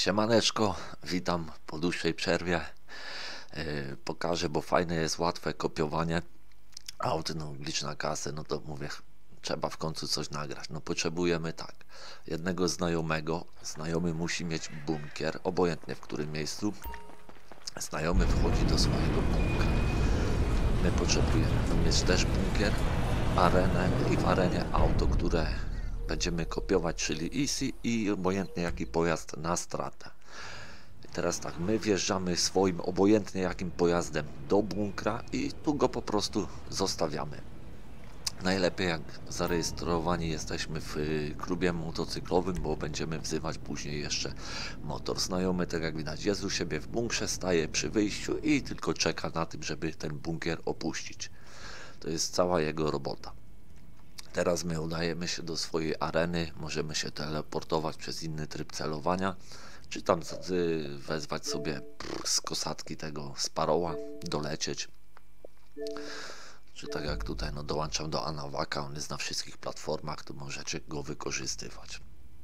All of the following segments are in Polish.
Siemaneczko, witam po dłuższej przerwie. Pokażę, bo fajne jest łatwe kopiowanie aut, no licz na kasę, no to mówię, trzeba w końcu coś nagrać. No potrzebujemy tak, jednego znajomego, znajomy musi mieć bunkier, obojętnie w którym miejscu. Znajomy wchodzi do swojego bunkra. My potrzebujemy mieć też bunkier, arenę i w arenie auto, które będziemy kopiować, czyli easy i obojętnie jaki pojazd na stratę. Teraz tak, my wjeżdżamy swoim obojętnie jakim pojazdem do bunkra i tu go po prostu zostawiamy. Najlepiej jak zarejestrowani jesteśmy w klubie motocyklowym, bo będziemy wzywać później jeszcze motor. Znajomy, tak jak widać, jest u siebie w bunkrze, staje przy wyjściu i tylko czeka na tym, żeby ten bunkier opuścić. To jest cała jego robota. Teraz my udajemy się do swojej areny, możemy się teleportować przez inny tryb celowania, czy tam wezwać sobie z kosatki tego Sparrowa, dolecieć. Czy tak jak tutaj, no dołączam do Anawaka, on jest na wszystkich platformach, tu możecie go wykorzystywać.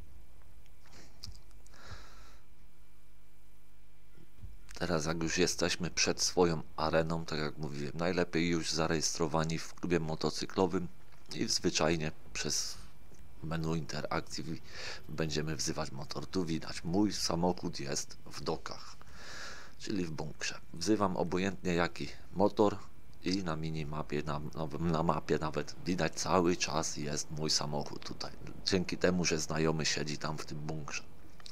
Teraz jak już jesteśmy przed swoją areną, tak jak mówiłem, najlepiej już zarejestrowani w klubie motocyklowym i zwyczajnie przez menu interakcji będziemy wzywać motor. Tu widać, mój samochód jest w dokach, czyli w bunkrze. Wzywam obojętnie jaki motor i na minimapie, na mapie nawet widać cały czas jest mój samochód tutaj. Dzięki temu, że znajomy siedzi tam w tym bunkrze.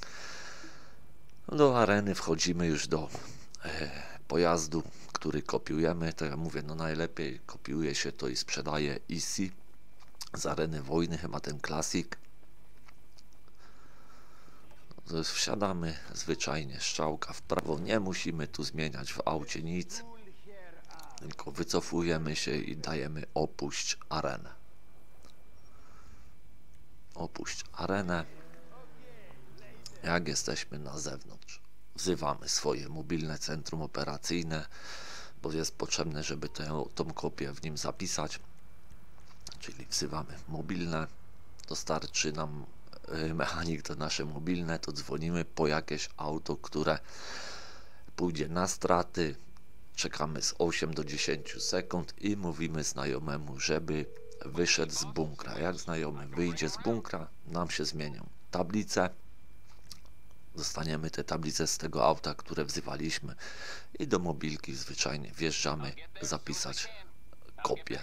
Do areny wchodzimy już do pojazdu, który kopiujemy. Tak jak mówię, no najlepiej kopiuje się to i sprzedaje easy z areny wojny, chyba ten klasik. Wsiadamy zwyczajnie, strzałka w prawo, nie musimy tu zmieniać w aucie nic, tylko wycofujemy się i dajemy opuść arenę. Opuść arenę. Jak jesteśmy na zewnątrz, wzywamy swoje mobilne centrum operacyjne, bo jest potrzebne, żeby tą kopię w nim zapisać. Czyli wzywamy mobilne, dostarczy nam mechanik to nasze mobilne, to dzwonimy po jakieś auto, które pójdzie na straty, czekamy z 8 do 10 sekund i mówimy znajomemu, żeby wyszedł z bunkra. Jak znajomy wyjdzie z bunkra, nam się zmienią tablice, dostaniemy te tablice z tego auta, które wzywaliśmy i do mobilki zwyczajnie wjeżdżamy zapisać kopię.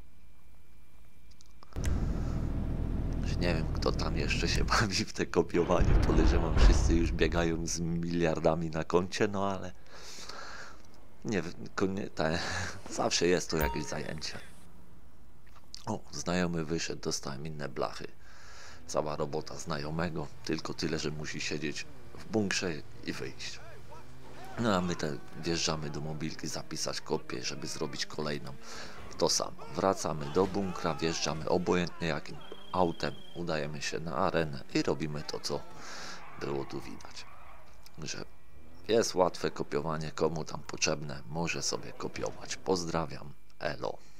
Nie wiem, kto tam jeszcze się bawi w te kopiowanie. Podejrzewam, wszyscy już biegają z miliardami na koncie, no ale nie wiem, zawsze jest to jakieś zajęcie. O, znajomy wyszedł, dostałem inne blachy. Cała robota znajomego, tylko tyle, że musi siedzieć w bunkrze i wyjść. No a my wjeżdżamy do mobilki, zapisać kopię, żeby zrobić kolejną. To samo, wracamy do bunkra, wjeżdżamy obojętnie jakim autem, udajemy się na arenę i robimy to, co było tu widać. Że jest łatwe kopiowanie, komu tam potrzebne, może sobie kopiować. Pozdrawiam, elo.